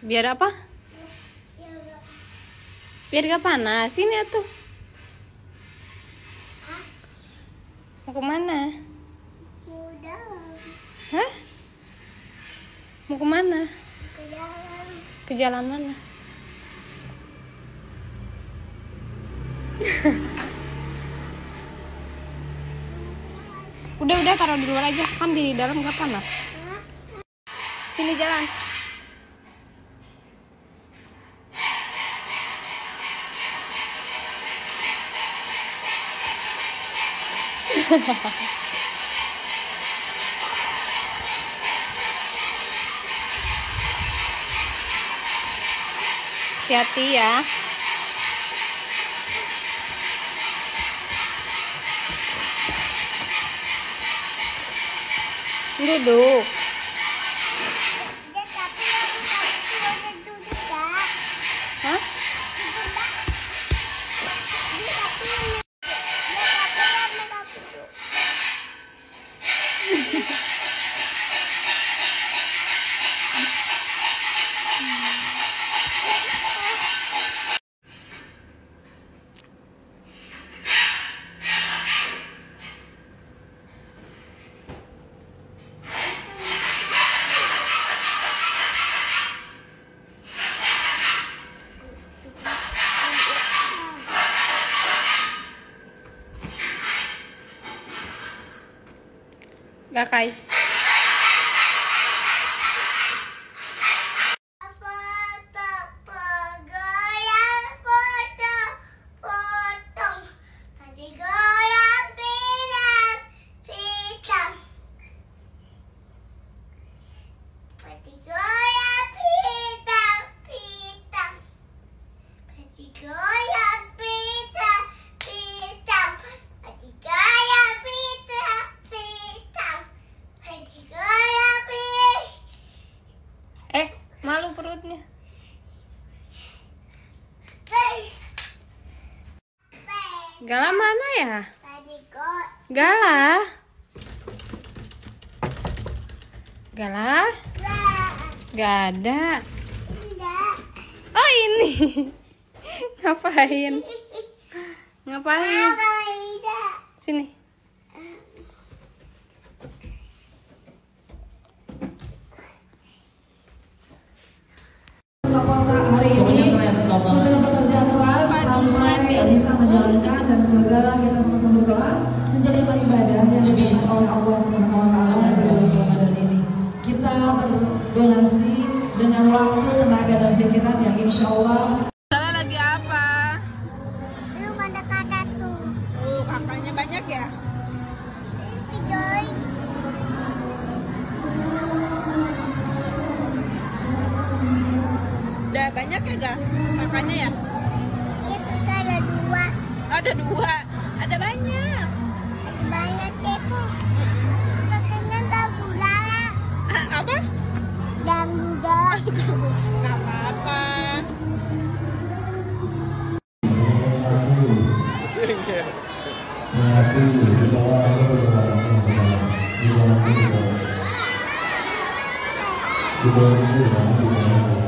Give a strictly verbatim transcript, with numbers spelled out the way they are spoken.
Biar apa? Biar gak panas. Sini atuh. Mau kemana? Hah? Mau kemana? Ke jalan. Ke jalan mana? Udah udah taruh di luar aja, kan di dalam gak panas. Sini jalan. Hati-hati ya. Duduk. Hah? Gak kai. Eh, malu perutnya. Gala mana ya? Gala. Gala? Gak ada. Oh ini. Ngapain? Ngapain? Sini. Puasa hari ini sudah bekerja keras sampai bisa menjalankan, dan semoga kita sama-sama berdoa menjadi amal ibadah yang dijalankan oleh Allah Subhanahu Wa Taala di bulan Ramadan ini. Kita berdonasi dengan waktu, tenaga, dan pikiran yang insya Allah. Salah lagi apa? Lu ada kakak tuh. Oh, kakaknya banyak ya? Videoin. Udah banyak ya gak? Kakaknya ya? Ya kita ada dua. Ada dua. Ada banyak. Ada banyak ya kok. Kakaknya ganggu Lala. Ah, apa? Ganggu Lala. Gak apa-apa. Di bawah